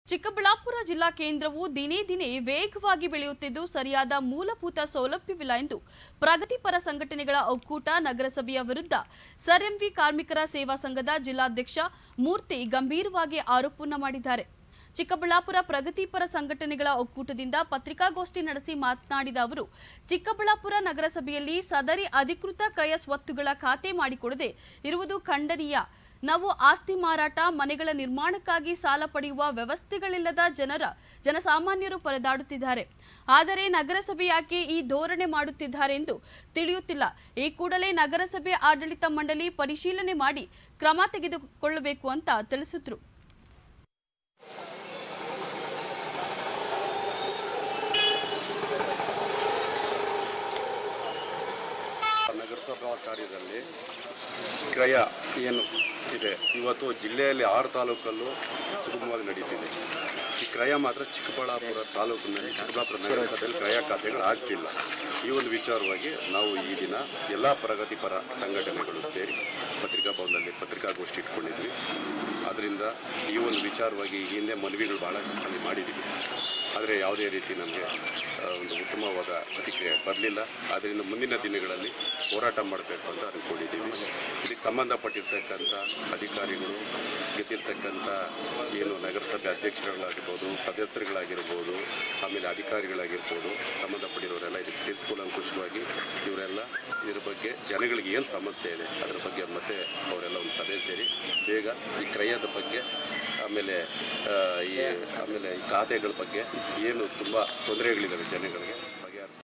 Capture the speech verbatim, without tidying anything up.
ಚಿಕ್ಕಬಳ್ಳಾಪುರ ಜಿಲ್ಲಾ ಕೇಂದ್ರವು ದಿನೇ ದಿನೇ ವೇಗವಾಗಿ ಬೆಳೆಯುತ್ತಿದ್ದು ಸರಿಯಾದ ಮೂಲಭೂತ ಸೌಲಭ್ಯವಿಲ್ಲ ಎಂದು ಪ್ರಗತಿಪರ ಸಂಘಟನೆಗಳ ಒಕ್ಕೂಟ ನಗರಸಭೆಯ ವಿರುದ್ಧ ಸರ್ಎಂವಿ ಕಾರ್ಮಿಕರ ಸೇವಾ ಸಂಘದ ಜಿಲ್ಲಾಧ್ಯಕ್ಷ ಮೂರ್ತಿ ಗಂಭೀರವಾಗಿ ಆರೋಪವನ್ನು ಮಾಡಿದ್ದಾರೆ. ಚಿಕ್ಕಬಳ್ಳಾಪುರ ಪ್ರಗತಿಪರ ಸಂಘಟನೆಗಳ ಒಕ್ಕೂಟದಿಂದ ಪತ್ರಿಕಾಗೋಷ್ಠಿ ನಡೆಸಿ ಮಾತನಾಡಿದ ಅವರು, ಚಿಕ್ಕಬಳ್ಳಾಪುರ ನಗರಸಭೆಯಲ್ಲಿ ಸದರಿ ಅಧಿಕೃತ ಕ್ರಯ ಸ್ವತ್ತುಗಳ ಖಾತೆ ಮಾಡಿಕೊಡದೆ ಇರುವುದು ಖಂಡನೀಯ. ನಾವು ಆಸ್ತಿ ಮಾರಾಟ, ಮನೆಗಳ ನಿರ್ಮಾಣಕ್ಕಾಗಿ ಸಾಲ ಪಡೆಯುವ ವ್ಯವಸ್ಥೆಗಳಿಲ್ಲದ ಜನರ ಜನಸಾಮಾನ್ಯರು ಪರದಾಡುತ್ತಿದ್ದಾರೆ. ಆದರೆ ನಗರಸಭೆ ಯಾಕೆ ಈ ಧೋರಣೆ ಮಾಡುತ್ತಿದ್ದಾರೆ ಎಂದು ತಿಳಿಯುತ್ತಿಲ್ಲ. ಈ ಕೂಡಲೇ ನಗರಸಭೆ ಆಡಳಿತ ಮಂಡಳಿ ಪರಿಶೀಲನೆ ಮಾಡಿ ಕ್ರಮ ತೆಗೆದುಕೊಳ್ಳಬೇಕು ಅಂತ ತಿಳಿಸಿದರು. ನಗರಸಭಾ ಕಾರ್ಯದಲ್ಲಿ ಕ್ರಯ ಏನು ಇದೆ, ಇವತ್ತು ಜಿಲ್ಲೆಯಲ್ಲಿ ಆರು ತಾಲೂಕಲ್ಲೂ ಸುಗಮವಾಗಿ ನಡೀತಿದೆ. ಈ ಕ್ರಯ ಮಾತ್ರ ಚಿಕ್ಕಬಳ್ಳಾಪುರ ತಾಲೂಕಿನಲ್ಲಿ ಚಿಕ್ಕಬಳ್ಳಾಪುರ ನಗರಸಭೆಯಲ್ಲಿ ಕ್ರಯ ಖಾತೆಗಳು ಆಗ್ತಿಲ್ಲ. ಈ ಒಂದು ವಿಚಾರವಾಗಿ ನಾವು ಈ ದಿನ ಎಲ್ಲ ಪ್ರಗತಿಪರ ಸಂಘಟನೆಗಳು ಸೇರಿ ಪತ್ರಿಕಾ ಭವನದಲ್ಲಿ ಪತ್ರಿಕಾಗೋಷ್ಠಿ ಇಟ್ಕೊಂಡಿದ್ವಿ. ಆದ್ದರಿಂದ ಈ ಒಂದು ವಿಚಾರವಾಗಿ ಹಿಂದೆ ಮನವಿಗಳು ಭಾಳಷ್ಟು ಸಲ ಮಾಡಿದ್ದೀವಿ. ಆದರೆ ಯಾವುದೇ ರೀತಿ ನಮಗೆ ಒಂದು ಉತ್ತಮವಾದ ಪ್ರತಿಕ್ರಿಯೆ ಬರಲಿಲ್ಲ. ಆದ್ದರಿಂದ ಮುಂದಿನ ದಿನಗಳಲ್ಲಿ ಹೋರಾಟ ಮಾಡಬೇಕು ಅಂತ ಅಂದ್ಕೊಂಡಿದ್ದೀವಿ. ಇದಕ್ಕೆ ಸಂಬಂಧಪಟ್ಟಿರ್ತಕ್ಕಂಥ ಅಧಿಕಾರಿಗಳು, ಗೆದ್ದಿರ್ತಕ್ಕಂಥ ಏನು ನಗರಸಭೆ ಅಧ್ಯಕ್ಷರುಗಳಾಗಿರ್ಬೋದು, ಸದಸ್ಯರುಗಳಾಗಿರ್ಬೋದು, ಆಮೇಲೆ ಅಧಿಕಾರಿಗಳಾಗಿರ್ಬೋದು, ಸಂಬಂಧಪಟ್ಟಿರೋರೆಲ್ಲ ಇದಕ್ಕೆ ಕೂಲಂಕುಷವಾಗಿ ಇವರೆಲ್ಲ ಇದ್ರ ಬಗ್ಗೆ ಜನಗಳಿಗೆ ಏನು ಸಮಸ್ಯೆ ಇದೆ ಅದರ ಬಗ್ಗೆ ಮತ್ತೆ ಅವರೆಲ್ಲ ಒಂದು ಸಭೆ ಸೇರಿ ಬೇಗ ಈ ಕ್ರಯದ ಬಗ್ಗೆ, ಆಮೇಲೆ ಈ ಆಮೇಲೆ ಈ ಖಾತೆಗಳ ಬಗ್ಗೆ ಏನು ತುಂಬ ತೊಂದರೆಗಳಿದ್ದಾವೆ ಜನಗಳಿಗೆ